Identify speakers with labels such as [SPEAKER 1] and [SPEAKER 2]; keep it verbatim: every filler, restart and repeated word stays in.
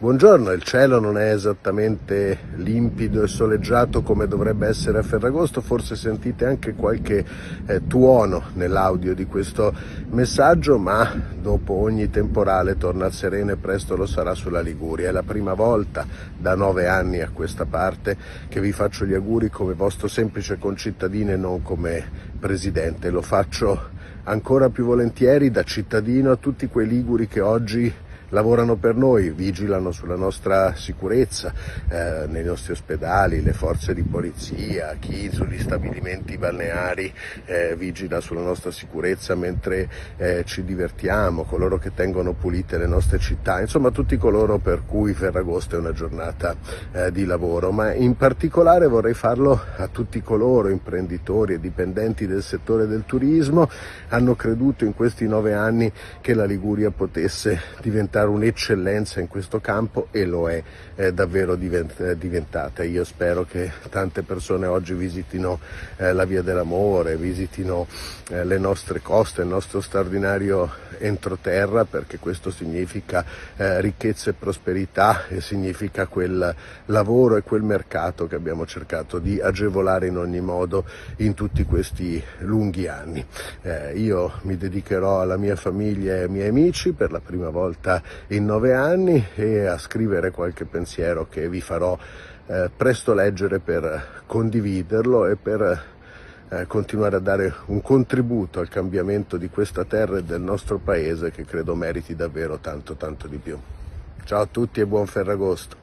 [SPEAKER 1] Buongiorno, il cielo non è esattamente limpido e soleggiato come dovrebbe essere a Ferragosto, forse sentite anche qualche eh, tuono nell'audio di questo messaggio, ma dopo ogni temporale torna il sereno e presto lo sarà sulla Liguria. È la prima volta da nove anni a questa parte che vi faccio gli auguri come vostro semplice concittadino e non come presidente. Lo faccio ancora più volentieri da cittadino a tutti quei liguri che oggi lavorano per noi, vigilano sulla nostra sicurezza, eh, nei nostri ospedali, le forze di polizia, chi sugli stabilimenti balneari eh, vigila sulla nostra sicurezza mentre eh, ci divertiamo, coloro che tengono pulite le nostre città, insomma tutti coloro per cui Ferragosto è una giornata eh, di lavoro, ma in particolare vorrei farlo a tutti coloro, imprenditori e dipendenti del settore del turismo, hanno creduto in questi nove anni che la Liguria potesse diventare un'eccellenza in questo campo e lo è eh, davvero divent- diventata. Io spero che tante persone oggi visitino eh, la Via dell'Amore, visitino eh, le nostre coste, il nostro straordinario entroterra, perché questo significa eh, ricchezza e prosperità e significa quel lavoro e quel mercato che abbiamo cercato di agevolare in ogni modo in tutti questi lunghi anni. Eh, io mi dedicherò alla mia famiglia e ai miei amici per la prima volta in nove anni e a scrivere qualche pensiero che vi farò eh, presto leggere per condividerlo e per eh, continuare a dare un contributo al cambiamento di questa terra e del nostro paese che credo meriti davvero tanto tanto di più. Ciao a tutti e buon Ferragosto!